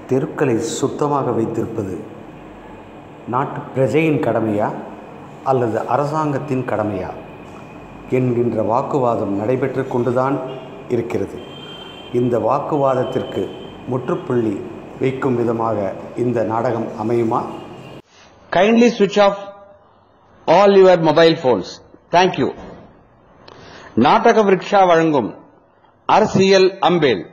தெருக்களை சுத்தமாக வைத்திருப்பது நாட்டு பிரஜையின் கடமையா அல்லது அரசாங்கத்தின் கடமையா என்கின்ற வாக்குவாதம் நடைபெற்று கொண்டுதான் இருக்கிறது. இந்த வாக்குவாதத்திற்கு முற்றுப்புள்ளி வைக்கும் விதமாக இந்த நாடகம் அமையுமா? Kindly switch off all your mobile phones. Thank you. நாடக விருக்ஷா வழங்கும் அரசியல் அம்பேல்.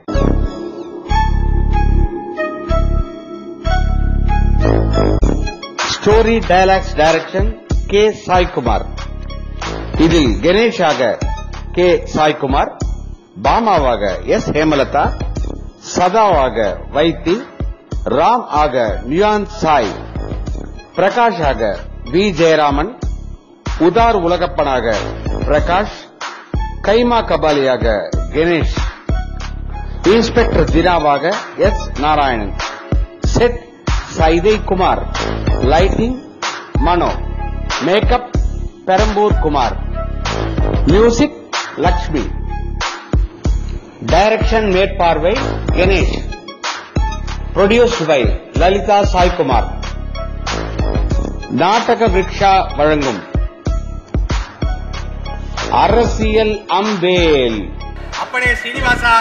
Story dialogues direction K Saikumar. இதில் கணேஷாக கே சாய்குமார், பாமாவாக எஸ் ஹேமலதா, சதாவாக வைத்தி, ராம் ஆக நியான் சாய், பிரகாஷ் ஆக வி ஜெயராமன், உதார் உலகப்பனாக பிரகாஷ், கைமா கபாலியாக கணேஷ், இன்ஸ்பெக்டர் தினாவாக S Narayanan, set Saidai Kumar, lighting Mano, makeup Perambur Kumar, music Lakshmi, direction மேற்பார்வை கணேஷ், ப்ரொடியூஸ்ட் பை லலிதா சாய்குமார். நாடக விருக்ஷா வழங்கும் அரசியல் அம்பேல். அப்பனே சீனிவாசா,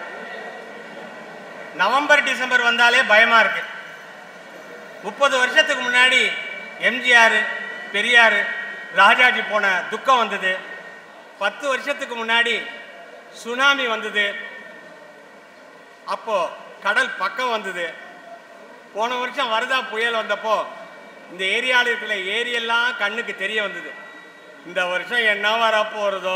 நவம்பர் டிசம்பர் வந்தாலே பயமா இருக்கு. 30 வருஷத்துக்கு முன்னாடி எம்ஜிஆர், பெரியார், ராஜாஜி போன துக்கம் வந்தது. 10 வருஷத்துக்கு முன்னாடி சுனாமி வந்தது. அப்போ கடல் பக்கம் வந்தது. போன வருஷம் வருதா புயல் வந்தப்போ இந்த ஏரியாவில் இருக்கிற ஏரியெல்லாம் கண்ணுக்கு தெரிய வந்தது. இந்த வருஷம் என்ன வரப்போறதோ.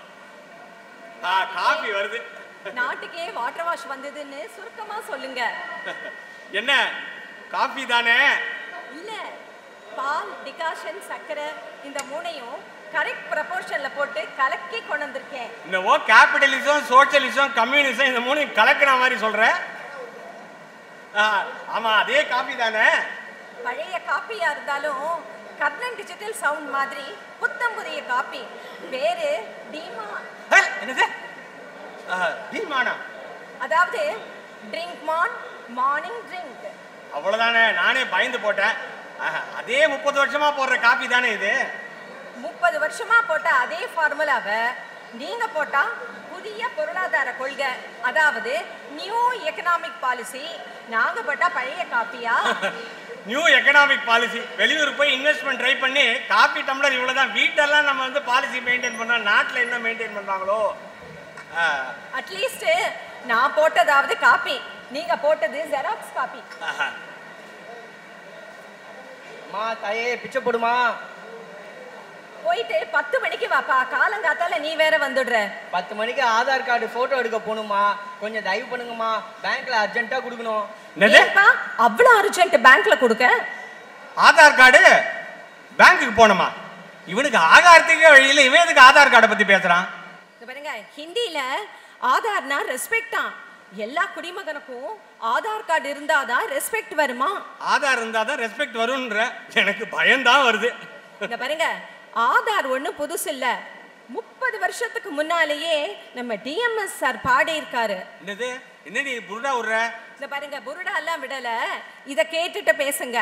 காபி வருது. நாட்டுக்கே வாட்டர் வாஷ் வந்ததுன்னு சுருக்கமா சொல்லுங்க. என்ன காபி தானே? இல்ல, பால், டிகாஷன், சக்கரை இந்த மூணையும் கரெக்ட் ப்ரொபோர்ஷன்ல போட்டு கலக்கி கொண்டு வந்திருக்கேன். என்னவோ கேபிட்டலிசம், சோசியலிசம், கம்யூனிசம் இந்த மூணையும் கலக்கிற மாதிரி சொல்ற. ஆமா, அதே காபி தானே? பழைய காப்பியா இருந்தாலும் கர்ணன் டிஜிட்டல் சவுண்ட் மாதிரி புத்தம் புதிய காப்பி. பேரு டீமா. என்னது டீமானா? அதாவது ட்ரிங்க் மான், மார்னிங் ட்ரிங்க். அவ்வளவுதானே? நானே பயந்து போட்டேன். அதே 30 வருஷமா போடுற காபி தானே இது? 30 வருஷமா போட்ட அதே ஃபார்முலாவை நீங்க போட்டா புதிய பொருளாதார கொள்கை, அதாவது நியூ எக்கனாமிக் பாலிசி. நாங்க போட்டா பழைய காப்பியா? New economic policy. வெளியூர் போய் இன்வெஸ்ட்மெண்ட் ட்ரை பண்ணி காபி டம்ளர் இவ்வளவுதான். வீட்டெல்லாம் நம்ம வந்து பாலிசி மெயின்டைன் பண்ணா நாட்டில் என்ன மெயின்டைன் பண்றாங்களோ. அட்லீஸ்ட் நான் போட்டதாவது காப்பி, நீங்க போட்டது ஜெராக்ஸ் காப்பி. மா தாயே பிச்சை போடுமா. போயிட்டு 10 மணிக்கு வாப்பா. காலங்காத்தால நீ வேற வந்துடுற. 10 மணிக்கு ஆதார் கார்டு போட்டோ எடுக்க போகணுமா. கொஞ்சம் தயவு பண்ணுங்கம்மா, பேங்க்ல அர்ஜென்ட்டா கொடுக்கணும். அவ்வளவு அர்ஜென்ட் பேங்க்ல கொடுக்க? ஆதார் கார்டு பேங்க்குக்கு போனோமா? இவனுக்கு ஆகாரத்துக்கே வழியில இவன் எதுக்கு ஆதார் கார்டை பத்தி பேசுறான்? பாருங்க, ஹிந்தியில ஆதார்னா ரெஸ்பெக்ட் தான். எல்லா குடிமகனுக்கும் ஆதார் கார்டு இருந்தாதான் ரெஸ்பெக்ட் வருமா? ஆதார் இருந்தாதான் ரெஸ்பெக்ட் வரும்ன்ற எனக்கு பயம்தான் வருது. இங்க பாருங்க, ஆதார் ஒண்ணு புதுசு இல்ல. 30 வருஷத்துக்கு முன்னாலேயே நம்ம டிஎம்எஸ் சார் பாடி இருக்காரு. என்னது? என்ன நீ புருடா விடுற? இந்த பாருங்க, புருடா எல்லாம் விடல, இத கேட்டுட்டு பேசுங்க.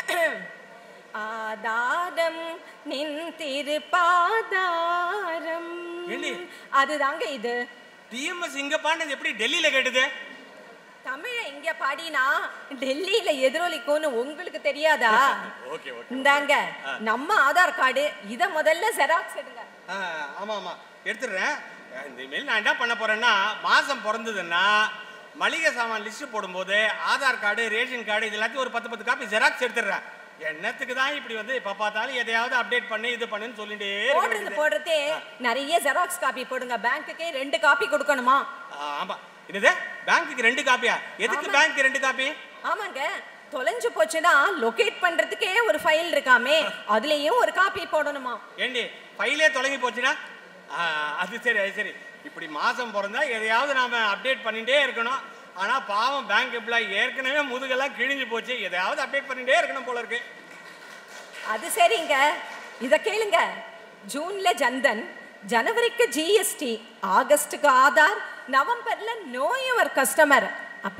ஆதாரம் நின் திருப்பாதாரம். அதுதாங்க இது. டிஎம்எஸ் இங்க பாடினது எப்படி டெல்லியில கேட்டது? தமிழ இங்க பாடினா டெல்லியில எதிரொலிக்கும்னு உங்களுக்கு தெரியாதா? இந்தாங்க நம்ம ஆதார் கார்டு. இத முதல்ல ஜெராக்ஸ் எடுங்க. ஆமா ஆமா எடுத்துறேன். இனிமேல் நான் என்ன பண்ண போறேன்னா, மாசம் பிறந்ததுன்னா மளிகை சாமான் லிஸ்ட் போடும்போது ஆதார் கார்டு, ரேஷன் கார்டு இது எல்லாத்தையும் ஒரு 10 காப்பி ஜெராக்ஸ் எடுத்துடுறேன். என்னத்துக்கு தான் இப்படி வந்து இப்ப பார்த்தாலும் எதையாவது அப்டேட் பண்ணி இது பண்ணுன்னு சொல்லிட்டே போடுறதே. நிறைய ஜெராக்ஸ் காப்பி போடுங்க. பேங்க்குக்கு 2 காப்பி கொடுக்கணுமா? ஆமா. என்னது பேங்க்குக்கு 2 காப்பியா? எதுக்கு பேங்க்கு 2 காப்பி? ஆமாங்க, தொலைஞ்சு போச்சுன்னா லொகேட் பண்றதுக்கே ஒரு ஃபைல் இருக்காமே, அதுலயும் ஒரு காப்பி போடணுமா? ஏண்டி ஃபைலே தொலைங்கி போச்சுன்னா? அது சரி, அது சரி. இப்படி மாசம் பிறந்தா எதையாவது நாம அப்டேட் பண்ணிட்டே இருக்கணும். ஆனா பாவம் பேங்க் எம்ப்ளாயி ஏற்கனவே முதுகெல்லாம் கிழிஞ்சு போச்சு. எதையாவது அப்டேட் பண்ணிட்டே இருக்கணும் போல இருக்கு. அது சரிங்க, இத கேளுங்க. ஜூன்ல ஜன்தன், ஜனவரிக்கு ஜிஎஸ்டி, ஆகஸ்டுக்கு ஆதார், நவம்பர்ல நோ யுவர் கஸ்டமர், அப்புறம்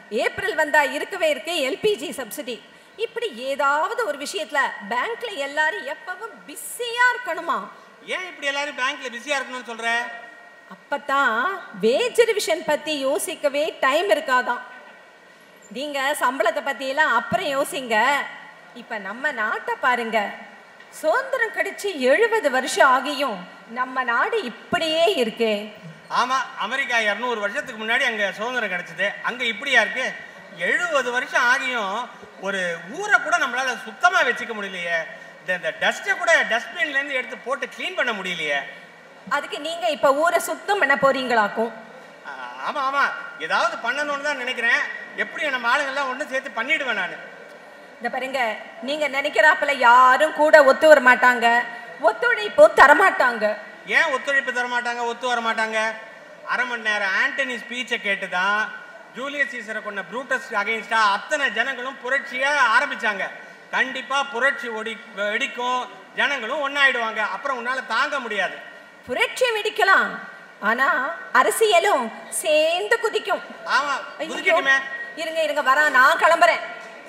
ஏப்ரல் வந்தா இருக்கவே இருக்கு எல்பிஜி சப்சிடி. இப்படி ஏதாவது ஒரு விஷயத்துல பேங்க்ல எல்லாரும் எப்பவும் பிஸியா இருக்கணுமா? ஏன் இப்படி எல்லாரும் பேங்க்ல பிஸியா இருக்கணும்னு சொல்ற? அப்பதான் வேஜ் ரிவிஷன் பத்தி யோசிக்கவே டைம் இருக்காதான். நீங்க சம்பளத்தை பத்தி எல்லாம் அப்புறம் யோசிங்க. இப்ப நம்ம நாட்டை பாருங்க, சுதந்திரம் கிடைச்சு 70 வருஷம் ஆகியும் நம்ம நாடு இப்படியே இருக்கே. ஆமா, அமெரிக்கா 200 வருஷத்துக்கு முன்னாடி அங்க சுதந்திரம் கிடைச்சது, அங்க இப்படியா இருக்கு? 70 வருஷம் ஆகியும் ஒரு ஊரை கூட நம்மளால சுத்தமா வச்சுக்க முடியலையே. இந்த டஸ்ட்டை கூட டஸ்ட்பின்ல இருந்து எடுத்து போட்டு கிளீன் பண்ண முடியலையே. அதுக்கு நீங்க இப்ப ஊரை சுத்தம் பண்ண போறீங்களாக்கும்? ஆமா ஆமா, ஏதாவது பண்ணணும்னு தான் நினைக்கிறேன். எப்படி நம்ம ஆளுங்கெல்லாம் ஒன்று சேர்த்து பண்ணிடுவேன் நான். இந்த பாருங்க, நீங்க நினைக்கிறாப்புல யாரும் கூட ஒத்து வர மாட்டாங்க, ஒத்துழைப்பு தரமாட்டாங்க. ஏன் ஒத்துழைப்பு தரமாட்டாங்க, ஒத்து வர மாட்டாங்க? அரை மணி நேரம் ஆண்டனி ஸ்பீச்சை கேட்டு தான் ஜூலியஸ் சீசரை கொண்ட ப்ரூட்டஸ் அகைன்ஸ்டா அத்தனை ஜனங்களும் புரட்சியை ஆரம்பிச்சாங்க. கண்டிப்பா புரட்சி வெடிக்கும், ஜனங்களும் ஒன்னாயிடுவாங்க. அப்புறம் உன்னால தாங்க முடியாது. புரட்சி வெடிக்கலாம், ஆனா அரசியலும் சேர்ந்து குதிக்கும். ஆமா, குதிக்கட்டுமே. இருங்க இருங்க, வரா, நான் கிளம்புறேன்.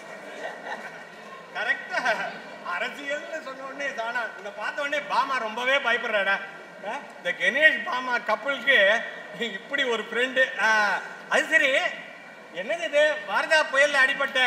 கரெக்டா, அரசியல்னு சொன்ன உடனே தானா உன்னை பார்த்த உடனே பாமா ரொம்பவே பயப்படுறாடா. இந்த கணேஷ் பாமா கப்பலுக்கு இப்படி ஒரு ஃப்ரெண்டு. அது சரி, என்னது இது? வாரதா புயல்ல அடிபட்ட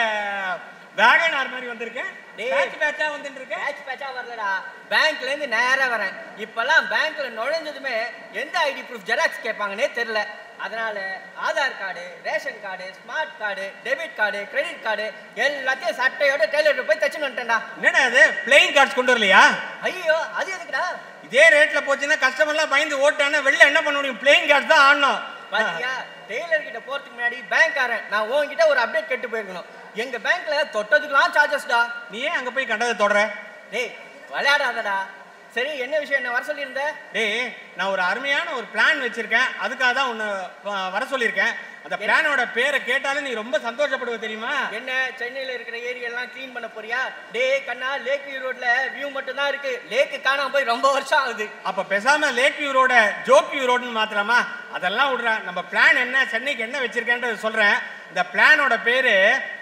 வேகனார் மாதிரி வந்திருக்கேன். பேட்சா வந்துட்டு இருக்கேன். பேட்சா வரலடா, பேங்க்ல இருந்து நேரா வரேன். இப்பெல்லாம் பேங்க்ல நுழைஞ்சதுமே எந்த ஐடி ப்ரூஃப் ஜெராக்ஸ் கேட்பாங்கன்னே தெரியல. அதனால Aadhaar card, ration card, smart card, debit card, credit card எல்லாத்தையும் சட்டையோட டெய்லர் போய் தச்சுன்னு வந்துட்டேன்டா. என்னடா அது, பிளேயிங் கார்ட்ஸ் கொண்டு வரலையா? ஐயோ, அது எதுக்குடா? இதே ரேட்ல போச்சுன்னா கஸ்டமர்லாம் பயந்து ஓட்டானா வெளில என்ன பண்ண முடியும்? பிளேயிங் கார்ட்ஸ் தான் ஆடணும். பாத்தியா, டெய்லர் கிட்ட போறதுக்கு முன்னாடி பேங்க்காரன் நான் உன்கிட்ட ஒரு அப்டேட் கேட்டு போயிருக்கணும். எங்க பேங்க்ல தொட்டதுக்குலாம் சார்ஜஸ்டா. நீ ஏன் அங்க போய் கண்டதை தொடர? டேய் விளையாடாதடா. சரி, என்ன விஷயம்? என்ன வர சொல்லியிருந்த? டேய், நான் ஒரு அருமையான ஒரு பிளான் வச்சிருக்கேன், அதுக்காக தான் உன்னை வர சொல்லியிருக்கேன். அந்த பிளானோட பேரை கேட்டாலும் நீ ரொம்ப சந்தோஷப்படுவ தெரியுமா? என்ன, சென்னையில இருக்கிற ஏரியெல்லாம் கிளீன் பண்ண போறியா? டேய் கண்ணா, லேக் வியூ ரோட்ல வியூ மட்டும் தான் இருக்கு, லேக்கு காணாம போய் ரொம்ப வருஷம் ஆகுது. அப்ப பேசாம லேக் வியூ ரோட ஜோக் வியூ ரோடுன்னு மாத்தலாமா? அதெல்லாம் விடுறேன். நம்ம பிளான் என்ன, சென்னைக்கு என்ன வச்சிருக்கேன்றது சொல்றேன். இந்த பிளானோட பேரு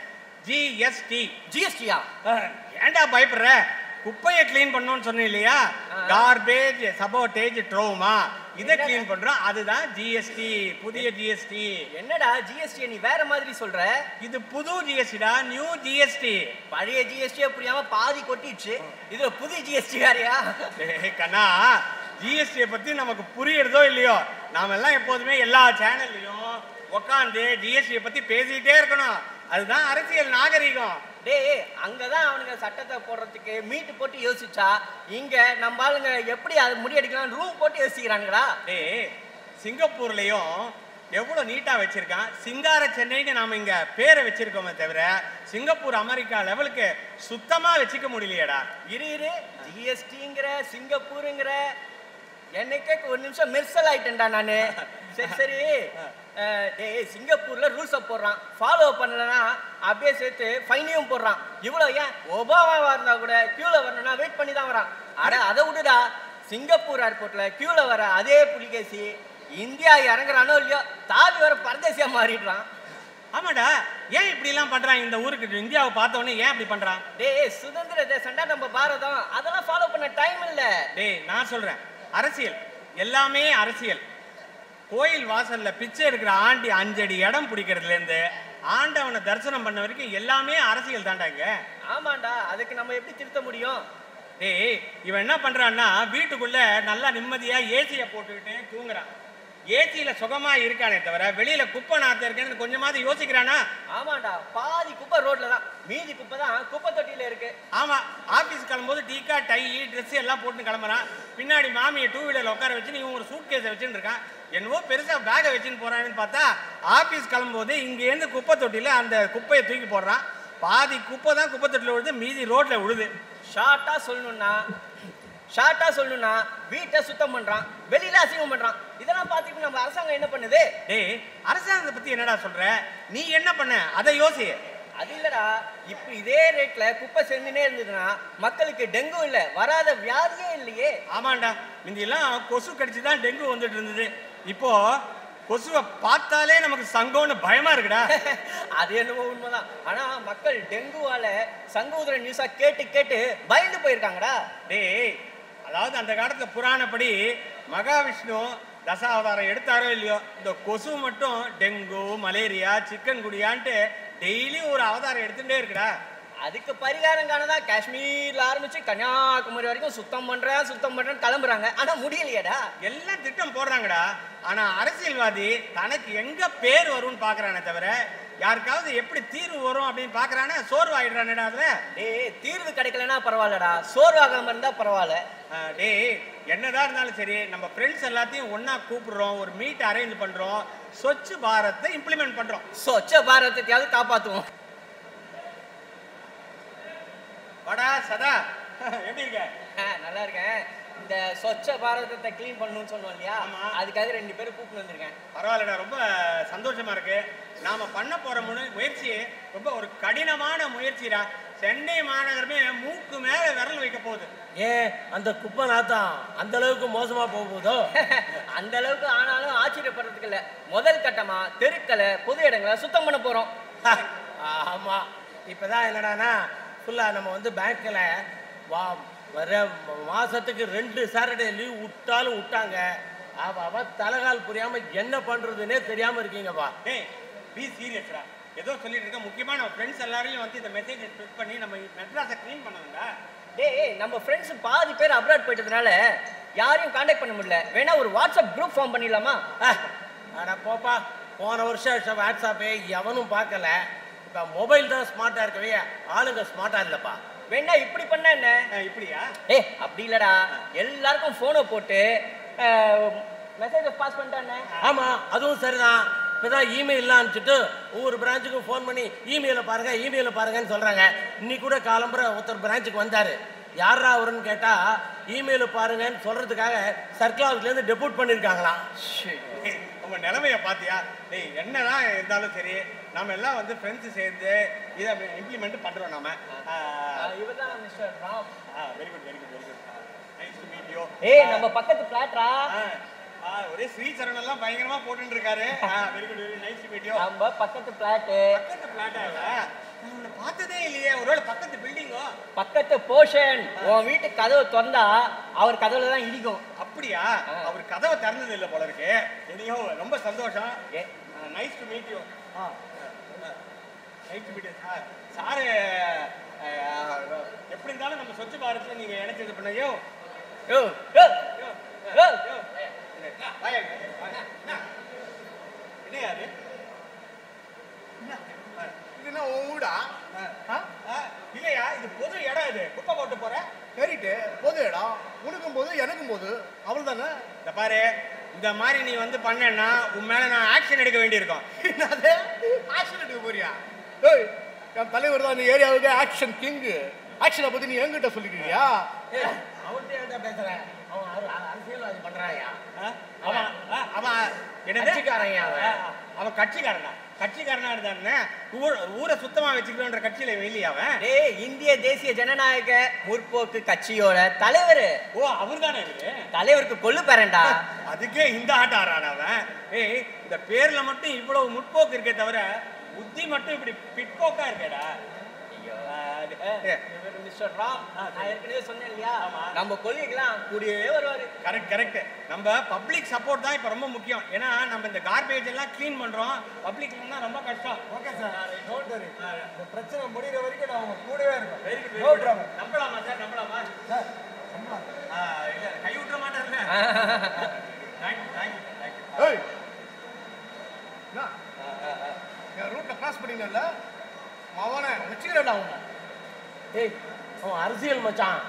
ஜிஎஸ்டி. ஜிஎஸ்டியா? ஏன்டா பயப்படுற? குப்பையை கிளீன் பண்ணணும்னு சொன்னேன் இல்லையா? கார்பேஜ் சபோட்டேஜ் ட்ரோமா, இதை கிளீன் பண்றோம். அதுதான் ஜிஎஸ்டி, புதிய ஜிஎஸ்டி. என்னடா ஜிஎஸ்டி நீ வேற மாதிரி சொல்ற? இது புது ஜிஎஸ்டிடா, நியூ ஜிஎஸ்டி. பழைய ஜிஎஸ்டியே புரியாம பாதி கொட்டிடுச்சு, இதுல புது ஜிஎஸ்டி வேறையா? கண்ணா, ஜிஎஸ்டியை பத்தி நமக்கு புரியுறதோ இல்லையோ, நாம எல்லாம் எப்போதுமே எல்லா சேனல்லையும் உட்காந்து ஜிஎஸ்டியை பத்தி பேசிக்கிட்டே இருக்கணும். அதுதான் அரசியல் நாகரிகம். டேய், அங்கதான் அவனுங்க சட்டத்தை போடுறதுக்கு மீட்டு போட்டு யோசிச்சா, இங்க நம்ம ஆளுங்க எப்படி அது முடியடிக்கலாம் ரூம் போட்டு யோசிக்கிறானுங்களா? டேய், சிங்கப்பூர்லயும் எவ்வளவு நீட்டா வச்சிருக்கான். சிங்கார சென்னைன்னு நாம இங்க பேரை வச்சிருக்கோமே தவிர சிங்கப்பூர் அமெரிக்கா லெவலுக்கு சுத்தமா வச்சுக்க முடியலையடா. இரு, ஜிஎஸ்டிங்கிற சிங்கப்பூருங்கிற என்னைக்கே ஒரு நிமிஷம் மெர்சல் ஆயிட்டேன்டா நானு. சரி, டேய், சிங்கப்பூர்ல ரூல்ஸை போடுறான், ஃபாலோ பண்ணலன்னா அப்படியே சேர்த்து ஃபைனையும் போடுறான். இவ்வளோ ஏன், ஒபாமாவா இருந்தா கூட கியூல வரணும்னா வெயிட் பண்ணி தான் வரான். அட அதை விடுடா, சிங்கப்பூர் ஏர்போர்ட்ல கியூல வர அதே புலிகேசி இந்தியா இறங்குறானோ இல்லையோ தாவி வர பரதேசியா மாறிடுறான். ஆமாடா, ஏன் இப்படி எல்லாம் பண்றான்? இந்த ஊருக்கு இந்தியாவை பார்த்த உடனே ஏன் அப்படி பண்றான்? டேய், சுதந்திர தேசம்டா நம்ம பாரதம், அதெல்லாம் ஃபாலோ பண்ண டைம் இல்ல. டேய், நான் சொல்றேன், அரசியல் எல்லாமே அரசியல். கோயில் வாசல்ல பிச்சை இருக்கிற ஆண்டி 5 அடி இடம் பிடிக்கிறதுல இருந்து ஆண்டவனை தரிசனம் பண்ண வரைக்கும் எல்லாமே அரசியல் தாண்டாங்க. ஆமாண்டா, அதுக்கு நம்ம எப்படி திருத்த முடியும்? டேய், இவன் என்ன பண்றான்னா வீட்டுக்குள்ள நல்லா நிம்மதியா ஏசியை போட்டுக்கிட்டு தூங்குறான். ஏசியில சுகமா இருக்கானே தவிர வெளியில குப்பை நாத்த இருக்கேன்னு கொஞ்சமாவது யோசிக்கிறானா? ஆமாண்டா, பாதி குப்பை ரோட்ல தான், மீதி குப்பை தான் குப்பை தொட்டியில இருக்கு. ஆமா, ஆபீஸ் கிளம்பும்போது டீக்கா டை ட்ரெஸ் எல்லாம் போட்டு கிளம்புறான். பின்னாடி மாமியை 2 வீலர்ல உட்கார வச்சு இவன் ஒரு சூட் கேஸை வச்சுட்டு இருக்கான். என்னவோ பெருசா பேகை வச்சுன்னு போறான்னு பார்த்தா ஆபீஸ் கிளம்பும்போது இங்கேருந்து குப்பை தொட்டியில அந்த குப்பையை தூக்கி போடுறான். பாதி குப்பை தான் குப்பை தொட்டில விழுது, மீதி ரோட்ல விழுது. ஷார்ட்டா சொல்லணும்னா வீட்டை சுத்தம் பண்றான், வெளியில அசிங்கம் பண்றான். இதெல்லாம் பார்த்துட்டு நம்ம அரசாங்கம் என்ன பண்ணுது? டேய், அரசாங்கத்தை பத்தி என்னடா சொல்ற? நீ என்ன பண்ண அதை யோசி. அது இல்லடா, இப்ப இதே ரேட்ல குப்பை சேர்ந்துனே இருந்ததுன்னா மக்களுக்கு டெங்கு இல்ல, வராத வியாதியே இல்லையே. ஆமாண்டா, முந்தியெல்லாம் கொசு கடிச்சுதான் டெங்கு வந்துட்டு இருந்தது. இப்போ கொசுவை பார்த்தாலே நமக்கு சங்கம்னு பயமா இருக்குடா. அது என்னமோ உண்மைதான். ஆனா மக்கள் டெங்குவால சங்கூதுர நியூஸா கேட்டு கேட்டு பயந்து போயிருக்காங்கடா. டேய், அதாவது அந்த காலத்துல புராணப்படி மகாவிஷ்ணு தசாவதாரம் எடுத்தாரோ இல்லையோ, இந்த கொசு மட்டும் டெங்கு, மலேரியா, சிக்கன் குடியான்ட்டு டெய்லி ஒரு அவதாரம் எடுத்துட்டே இருக்குடா. அதுக்கு பரிகாரம் காணதான் காஷ்மீர்ல ஆரம்பிச்சு கன்னியாகுமரி வரைக்கும் சுத்தம் பண்றேன்னு கிளம்புறாங்க. ஆனா முடியலையேடா. எல்லாம் திட்டம் போடுறாங்கடா. ஆனா அரசியல்வாதி தனக்கு எங்க பேர் வரும்னு பாக்குறானே தவிர யாருக்காவது எப்படி தீர்வு வரும் அப்படின்னு பாக்குறானே சோர்வாயிடுறானேடா. அதுல டேய், தீர்வு கிடைக்கலன்னா பரவாயில்லடா, சோர்வாகாம இருந்தா பரவாயில்ல. டேய், என்னதான் இருந்தாலும் சரி, நம்ம ஃப்ரெண்ட்ஸ் எல்லாத்தையும் ஒன்னா கூப்பிடுறோம், ஒரு மீட் அரேஞ்ச் பண்றோம், ஸ்வச் பாரத்தை இம்ப்ளிமெண்ட் பண்றோம். ஸ்வச்ச பாரதத்தையாவது காப்பாத்துவோம். வாடா சதா, எப்படி இருக்க? நல்லா இருக்கேன். இந்த ஸ்வச்ச பாரதத்தை கிளீன் பண்ணணும்னு சொன்னோம் இல்லையா, ஆமா. அதுக்காக 2 பேரும் கூப்பிட்டு வந்திருக்கேன். பரவாயில்லடா, ரொம்ப சந்தோஷமா இருக்கு. நாம பண்ண போற முயற்சி ரொம்ப ஒரு கடினமான முயற்சிடா. சென்னை மாநகரமே மூக்கு மேல விரல் வைக்க போகுது. ஏன் அந்த குப்பை நாத்தம் அந்த அளவுக்கு மோசமா போக போதோ? அந்த அளவுக்கு ஆனாலும் ஆச்சரியப்படுறதுக்கு இல்ல. முதல் கட்டமா தெருக்களை, பொது இடங்களை சுத்தம் பண்ண போறோம். ஆமா, இப்பதான் என்னடானா ஃபுல்லா நம்ம வந்து பேங்க்ல வர மாசத்துக்கு 2 சாட்டர்டே லீவ் விட்டாலும் விட்டாங்க. அவ தலைகால் புரியாம என்ன பண்றதுன்னே தெரியாம இருக்கீங்கப்பா. டேய், பி சீரியஸ்டா. ஏதோ சொல்லிட்டு இருக்க, முக்கியமா நம்ம ஃப்ரெண்ட்ஸ் எல்லாரையும் வந்து இந்த மெசேஜை ஸ்ப்ரெட் பண்ணி நம்ம மெட்ராஸை க்ளீன் பண்ணணும்டா. டேய், நம்ம ஃப்ரெண்ட்ஸ் பாதி பேர் அப்ராட் போயிட்டதுனால யாரையும் காண்டாக்ட் பண்ண முடியல. வேணா ஒரு வாட்ஸ்அப் குரூப் ஃபார்ம் பண்ணிடலாமா? ஆனா போப்பா, போன வருஷம் வாட்ஸ்அப்பே எவனும் பார்க்கல. இப்போ மொபைல் தான் ஸ்மார்ட்டா இருக்கவே, ஆளுங்க ஸ்மார்ட்டா இல்லப்பா. வேணா இப்படி பண்ண என்ன? இப்படியா? அப்படி இல்லடா, எல்லாருக்கும் போனை போட்டு மெசேஜ் பாஸ் பண்ணிட்டானே. ஆமா, அதுவும் சரிதான். இப்பதான் இமெயிலாம் அனுப்பிச்சுட்டு ஒவ்வொரு பிரான்ச்சுக்கும் ஃபோன் பண்ணி இமெயிலை பாருங்கன்னு சொல்றாங்க. இன்னைக்கு கூட காலம்புற ஒருத்தர் பிரான்ச்சுக்கு வந்தாரு. யாரா அவருன்னு கேட்டா இமெயில பாருங்கன்னு சொல்றதுக்காக சர்க்கிள் ஆஃபீஸ்லேருந்து டெபுட் பண்ணியிருக்காங்களாம். உங்க நிலைமைய பாத்தியா? டேய், என்னதான் இருந்தாலும் சரி, நாம எல்லாம் வந்து ஃப்ரெண்ட்ஸ் சேர்ந்து இதை இம்ப்ளிமெண்ட் பண்றோம். நாம இவர்தான் mister Ram. Very good. Nice to meet you. நம்ம பக்கத்து பிளாட்ரா. ஒரே ஸ்ரீசரண் எல்லாம் பயங்கரமா போட்டுட்டு இருக்காரு. Very good, nice to meet you. நம்ம பக்கத்து பிளாட். பக்கத்து பிளாட்டா? நான் உன்னை பார்த்ததே இல்லையே. ஒருவேளை பக்கத்து பில்டிங்கோ? பக்கத்து போர்ஷன். உன் வீட்டு கதவை திறந்தா அவர் கதவுல தான் இடிக்கும். அப்படியா? அவர் கதவை திறந்தது இல்லை போல இருக்கு. எதையோ ரொம்ப சந்தோஷம். Nice to meet you. Nice to meet you sir. எப்படி இருந்தாலும் நம்ம சொச்சு பாரத்ல நீங்க இணைச்சது பண்ணையோ. என்னையாது இதுனா ஊடா? இல்லையா, இது பொது இடம். இது குப்பை போட்டு போற சரிட்டு பொது இடம். உனக்கும் போது எனக்கும் போது அவள் தானே. இந்த பாரு, இந்த மாதிரி நீ வந்து பண்ணேன்னா உன் மேல நான் ஆக்ஷன் எடுக்க வேண்டியிருக்கும். என்னது ஆக்ஷன் எடுக்க போறியா? ஏய், என் தலைவர் தான் இந்த ஏரியாவுக்கு ஆக்ஷன் கிங். ஆக்ஷனை பத்தி நீ என்கிட்ட சொல்லிக்கிறியா? அவன்கிட்ட என்ன பேசுறேன்? அவன் அரசியல்வாதி பண்றாயா? அவன் என்ன கட்சிக்காரன்? அவன் கட்சிக்காரனா இருந்தானே. ஊரை சுத்தமா வச்சுக்கணுன்ற கட்சியில வெளியே அவன். இந்திய தேசிய ஜனநாயக முற்போக்கு கட்சியோட தலைவர். ஓ, அவர் தானே இவரு? தலைவருக்கு கொள்ளு பேரண்டா. அதுக்கே இந்த ஆட்டம் ஆறான் அவன். இந்த பேர்ல மட்டும் இவ்வளவு முற்போக்கு இருக்கே தவிர புத்தி மட்டும் இப்படி பிற்போக்கா இருக்கேடா. மிஸ்டர் ராம், நான் ஏற்கனவே சொன்னேன் இல்லையா, நம்ம கொள்கைகளாம் கூடவே வருவாரு. கரெக்ட். நம்ம பப்ளிக் சப்போர்ட் தான் இப்ப ரொம்ப முக்கியம். ஏன்னா நம்ம இந்த கார்பேஜ் எல்லாம் கிளீன் பண்றோம். பப்ளிக்னா ரொம்ப கஷ்டம். Okay sir, don't worry. இந்த பிரச்சனை முடிகிற வரைக்கும் நான் உங்க கூடவே இருப்பேன். Very good. நம்பலாமா சார்? நம்பலாமா சார்? இல்ல, கை விட்டுற மாட்டார்ல. தேங்க்யூ. ஏய், என் ரூட்டை கிராஸ் பண்ணிங்கல்ல, அவனை வச்சுக்கிறேன்டா. அவனை ஏய், அவன் அரசியல் மச்சான்.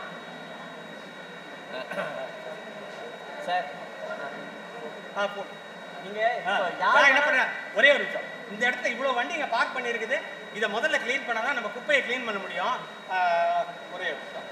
சார், நீங்க என்ன பண்ற? ஒரே ஒரு நிமிஷம். இந்த இடத்துல இவ்வளவு வண்டி இங்க பார்க் பண்ணி இருக்குது. இதை முதல்ல கிளீன் பண்ணாதான் நம்ம குப்பையை கிளீன் பண்ண முடியும். ஒரே நிமிஷம்.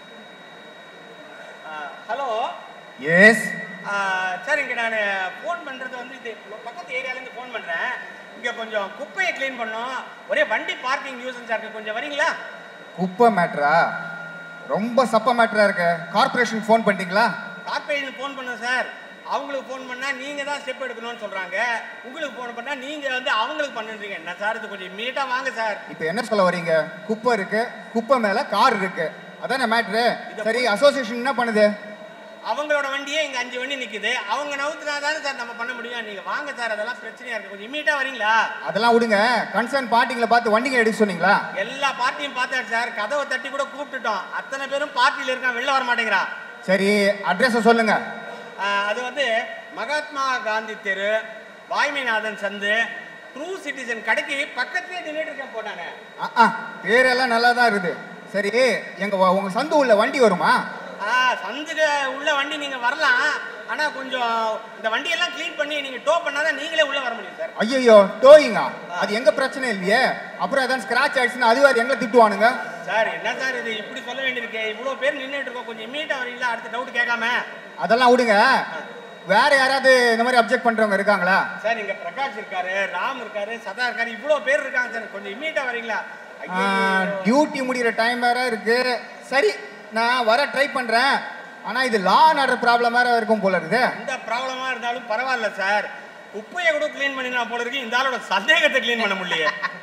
ஹலோ. எஸ் சார், இங்க நான் ஃபோன் பண்றது வந்து இது பக்கத்து ஏரியாலேருந்து ஃபோன் பண்றேன். இங்க கொஞ்சம் குப்பையை கிளீன் பண்ணோம். ஒரே வண்டி பார்க்கிங் நியூசன்ஸா இருக்கு. கொஞ்சம் வரீங்களா? குப்பை மேட்ரா? ரொம்ப சப்ப மேட்ரா இருக்கு. கார்பரேஷன் ஃபோன் பண்ணிட்டீங்களா? கார்பரேஷன் ஃபோன் பண்ணேன் சார். அவங்களுக்கு ஃபோன் பண்ணால் நீங்கள் தான் ஸ்டெப் எடுக்கணும்னு சொல்கிறாங்க. உங்களுக்கு ஃபோன் பண்ணால் நீங்கள் வந்து அவங்களுக்கு பண்ணுறீங்க. என்ன சார் இது கொஞ்சம் இம்மீடியட்டாக வாங்க சார். இப்போ என்ன சொல்ல வரீங்க? குப்பை இருக்கு, குப்பை மேலே கார் இருக்கு, அதானே மேட்ரு. சரி, அசோசியேஷன் என்ன பண்ணுது? அவங்களோட வண்டியே இங்கே 5 வண்டி நிற்குது. அவங்க நவுத்துனா தானே சார் நம்ம பண்ண முடியும். நீங்கள் வாங்க சார், அதெல்லாம் பிரச்சனையாக இருக்குது. கொஞ்சம் இம்மீடியட்டாக வரீங்களா? அதெல்லாம் விடுங்க. கன்சர்ன் பார்ட்டிங்களை பார்த்து வண்டிங்க எடுக்க சொன்னீங்களா? எல்லா பார்ட்டியும் பார்த்தாச்சு சார். கதவை தட்டி கூட கூப்பிட்டுட்டோம். அத்தனை பேரும் பார்ட்டியில் இருக்கான், வெளில வர மாட்டேங்கிறா. சரி, அட்ரஸை சொல்லுங்க. அது வந்து மகாத்மா காந்தி தெரு, வாய்மைநாதன் சந்து, ட்ரூ சிட்டிசன் கடைக்கு பக்கத்துலேயே நின்றுட்டு இருக்கேன் போட்டாங்க. பேரெல்லாம் நல்லா தான் இருக்குது. சரி, உங்க சந்து உள்ள வண்டி வருமா? சந்துக்கு உள்ள வண்டி நீங்கள் வரலாம். ஆனால் கொஞ்சம் இந்த வண்டியெல்லாம் க்ளீன் பண்ணி நீங்கள் டோ பண்ணாதான் நீங்களே உள்ளே வர முடியும் சார். ஐயோ, டோயிங்கா? அது எங்க பிரச்சனை இல்லையே. அப்புறம் எதாவது ஸ்கிராச் ஆயிடுச்சுன்னா அதுவே அது எங்களை திட்டுவானுங்க. சார் என்ன சார் இது இப்படி சொல்ல வேண்டியிருக்கு? இவ்வளோ பேர் நின்றுட்டு இருக்கோம், கொஞ்சம் இம்மீடியட்டாக வரீங்களா? அடுத்த டவுட் கேட்காம. அதெல்லாம் விடுங்க. வேற யாராவது இந்த மாதிரி அப்ஜெக்ட் பண்றவங்க இருக்காங்களா? சார் இங்க பிரகாஷ் இருக்காரு, ராம் இருக்காரு, சதா இருக்காரு, இவ்வளோ பேர் இருக்காங்க சார். கொஞ்சம் இம்மீடியட்டா வரீங்களா? டியூட்டி முடிகிற டைம் வேற இருக்கு. சரி, நான் வர ட்ரை பண்றேன். ஆனா இது லா அண்ட் ஆர்டர் ப்ராப்ளம் வேற இருக்கும் போல இருக்குது. இந்த ப்ராப்ளமா இருந்தாலும் பரவாயில்ல சார். குப்பையை கூட கிளீன் பண்ணினா போல இருக்கு. இந்த ஆளோட சந்தேகத்தை கிளீன் பண்ண முடியல.